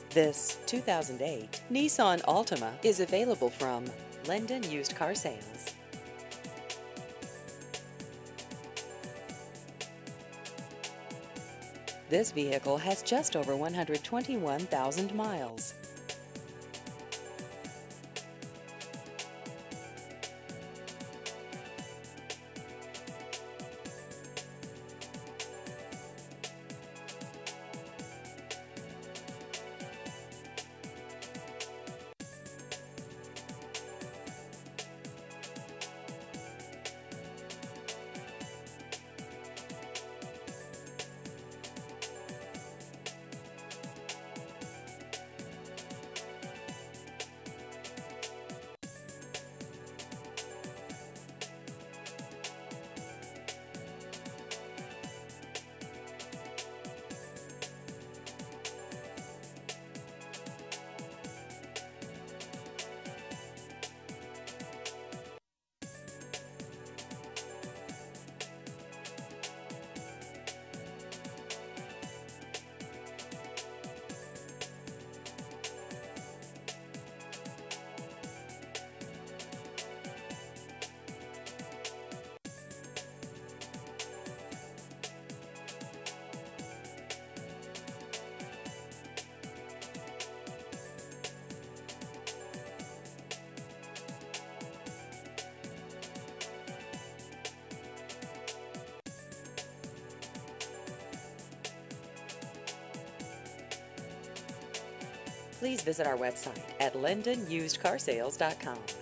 This 2008 Nissan Altima is available from Lendon Used Car Sales. This vehicle has just over 121,000 miles. Please visit our website at LendonUsedCarsales.com.